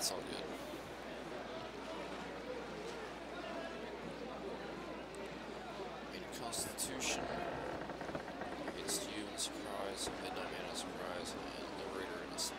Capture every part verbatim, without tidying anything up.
It's all good. In Constitution, against you in surprise, Midnight Man in surprise, and the Raider in a sleep.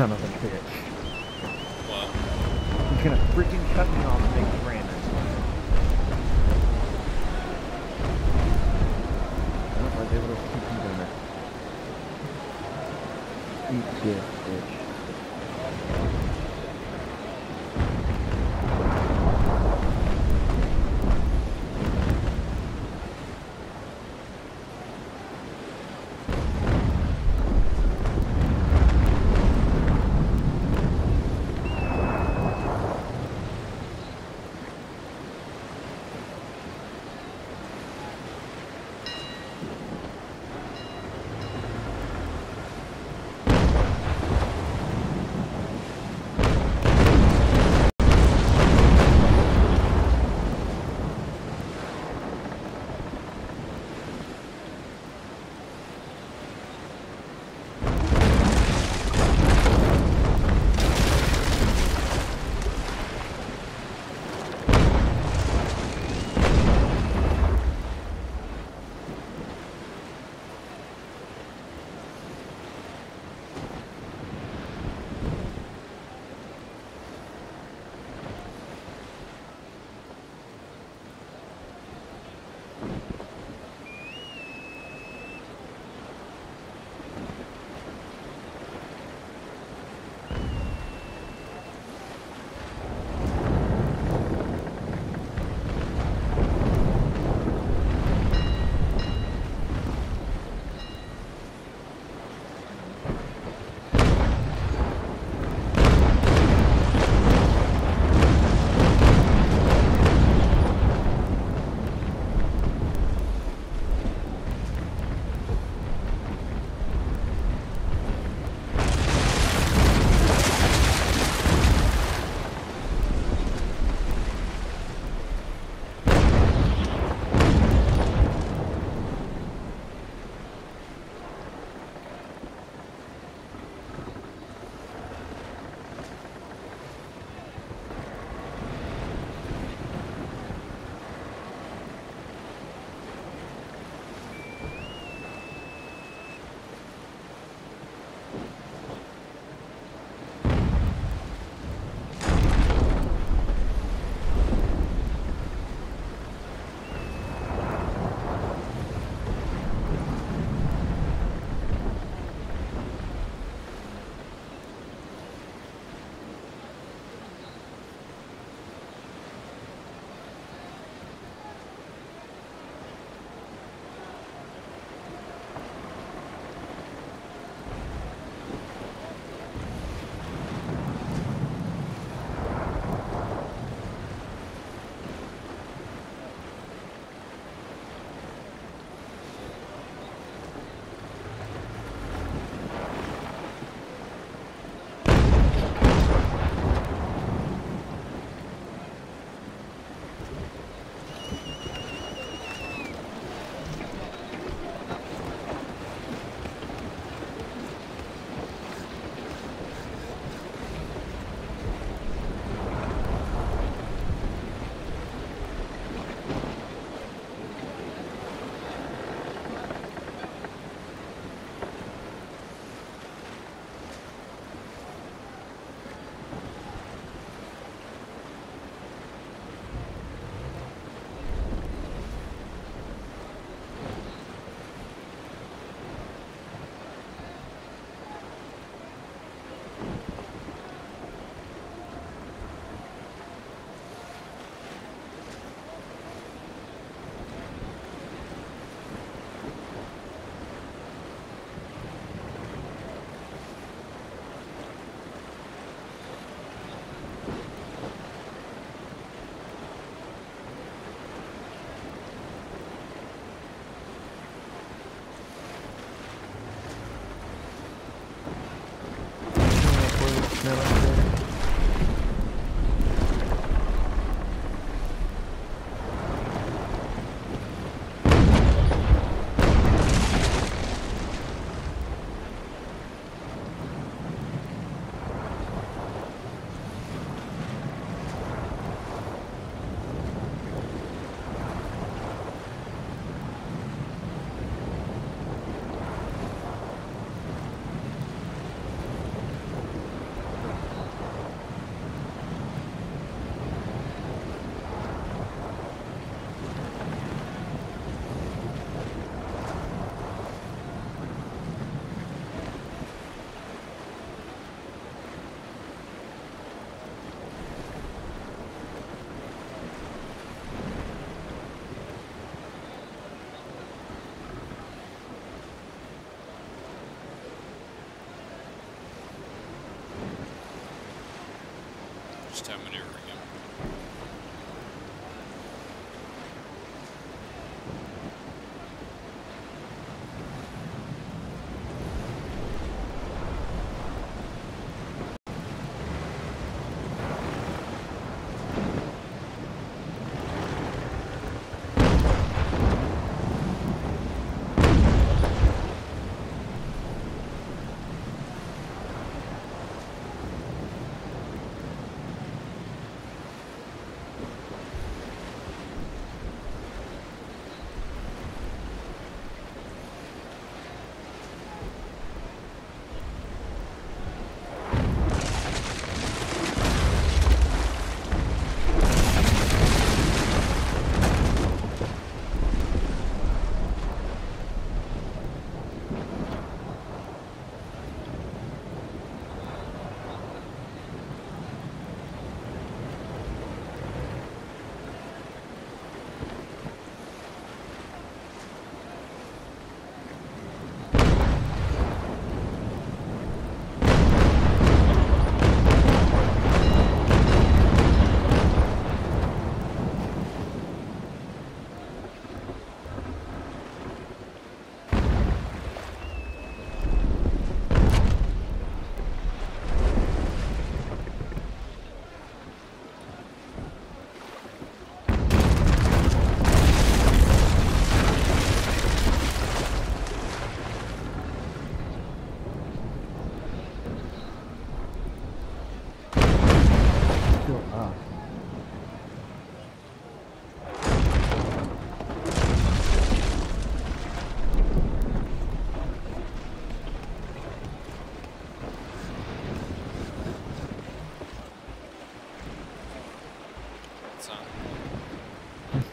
son of a bitch. What? He's gonna freaking cut me off and make me ram it. I don't know if I was able to keep him down there. Eat shit, bitch.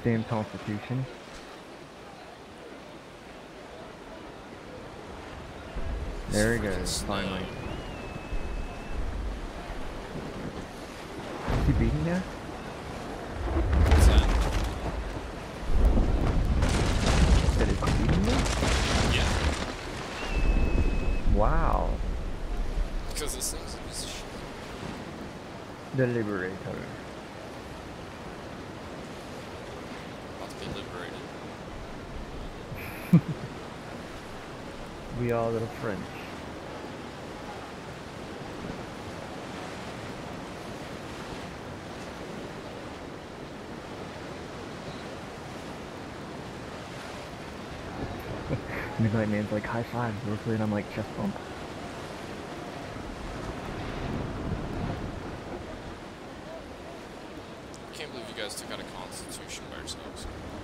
Damn Constitution. There he goes, Snow. finally. Is he beating you? What's that? That is beating you? Yeah. Wow. Because this thing's a piece of shit. The Liberator. About to be liberated. We are little French. Midnight Man's like, high five, Zorkly, and I'm like, chest bump. I can't believe you guys took out a Constitution by yourselves.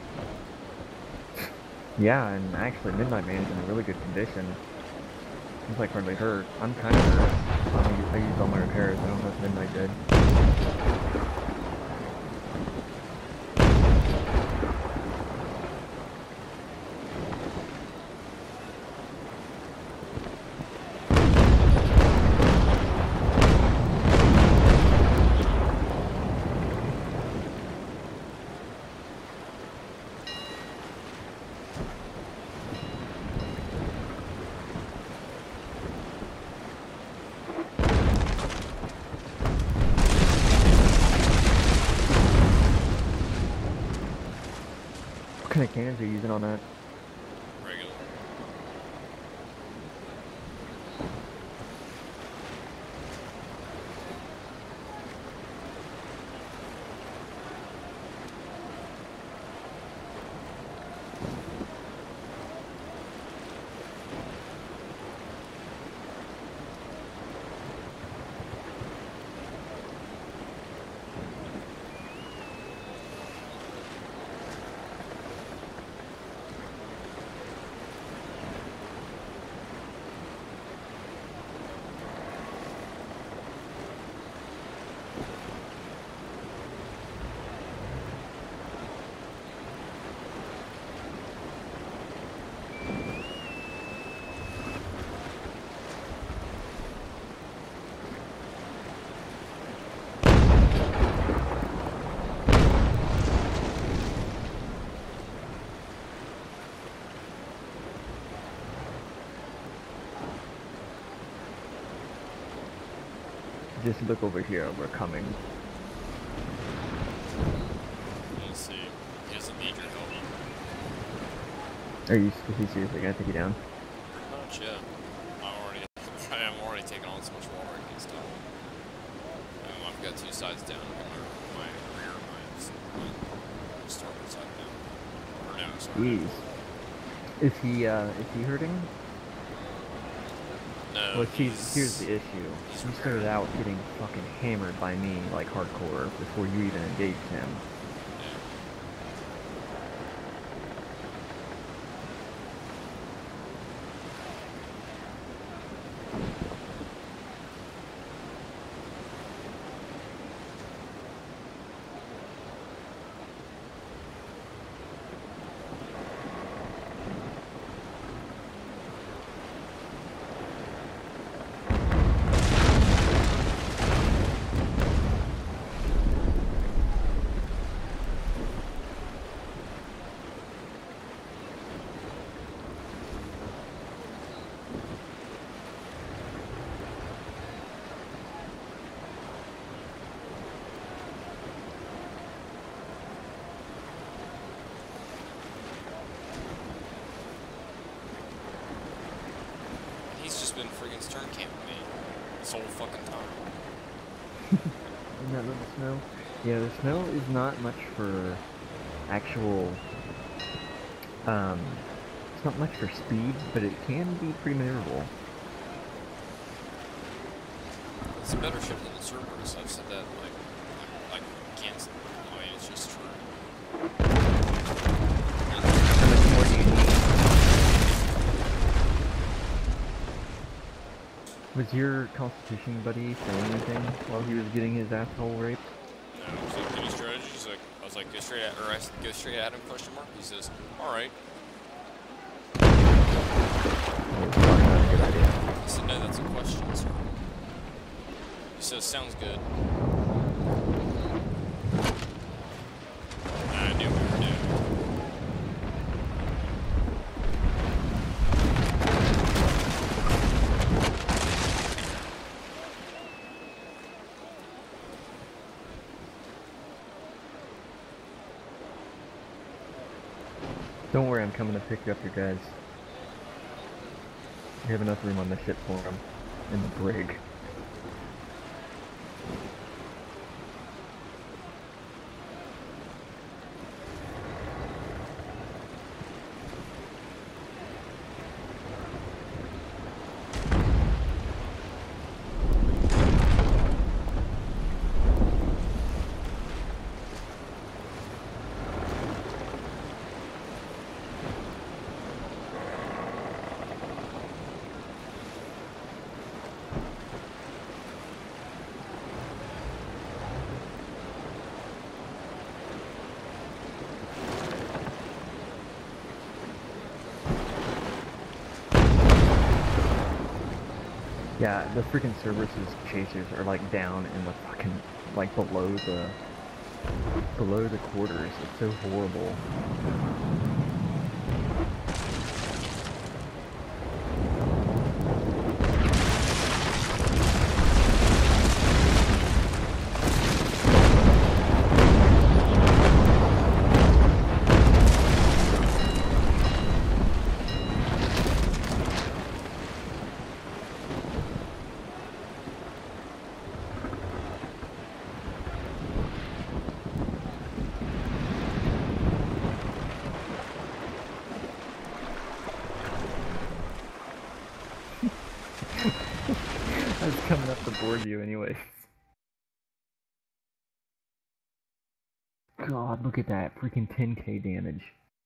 Yeah, and actually Midnight Man's in a really good condition. He's like hardly hurt. I'm kind of hurt. I used, I used all my repairs. I don't know if Midnight did. What kind of cannons are you using on that? Regular. Just look over here, we're coming. Let's see. He doesn't need your help. Are you, is he seriously gonna take you down? Pretty much, yeah. I'm already, I'm already taking on so much water against him. Um, I've got two sides down. I've got my, my rear and my, my starboard side down. Or no, sorry. Jeez. Is he, uh, is he hurting? No, Well, see, he's, here's the issue. You started out getting fucking hammered by me, like, hardcore, before you even engaged him. He's just been freaking stern camping me this whole fucking time. Isn't that the snow? Yeah, the snow is not much for actual, um, it's not much for speed, but it can be pretty maneuverable. It's a better ship than the Turdbus. I've said that, like, I, I can't, I mean, it's just true. How much more do you need? Was your Constitution buddy saying anything while he was getting his asshole raped? No, so any strategies? Like, I was was like, go straight at, or I said, go straight at him, question mark. He says, all right. It's probably not a good idea. I said, no, that's a question, sir. He says, sounds good. I knew what we were doing. Don't worry, I'm coming to pick up your guys. We have enough room on the ship for them. In the brig. Yeah, the freaking Turdbus chasers are like down in the fucking, like below the, below the quarters. It's so horrible. I was coming up to board you anyway. God, look at that. Freaking ten K damage.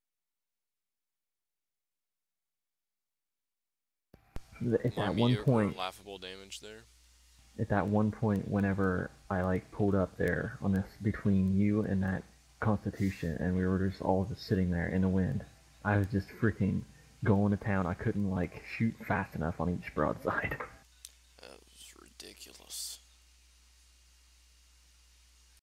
At that one point, laughable damage there. At that one point, whenever I like pulled up there on this between you and that Constitution, and we were just all just sitting there in the wind, I was just freaking going to town. I couldn't like shoot fast enough on each broadside.